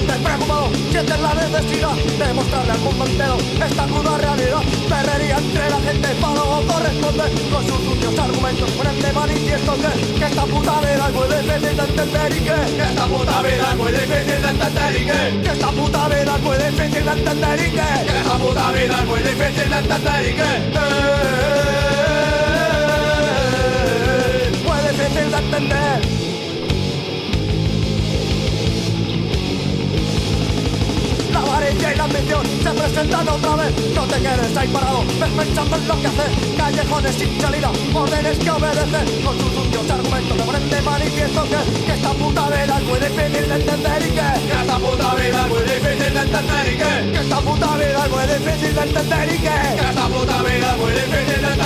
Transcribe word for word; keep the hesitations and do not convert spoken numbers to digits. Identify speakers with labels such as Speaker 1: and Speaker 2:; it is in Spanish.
Speaker 1: despreocupado, sientes la necesidad de mostrarle al mundo entero esta cruda realidad. Perrería entre la gente, pago corresponde con sus sucios argumentos, ponen de manifiesto que, que esta puta vida es muy difícil de entender y que, que esta puta vida es muy difícil de entender y que, que esta puta vida es muy difícil de entender y que, que esta puta vida es muy difícil de entender y que, eh, muy difícil de entender. La avarilla y la ambición se presentan otra vez. No te quedes ahí parado, ves pensando en lo que haces. Callejones sin salida, órdenes que obedecer. Con sus sucios argumentos te ponen de manifiesto que, que esta puta vida es muy difícil de entender y que, que esta puta vida es muy difícil de entender y que, que esta puta vida es muy difícil de entender y que, que esta puta vida es muy difícil de entender.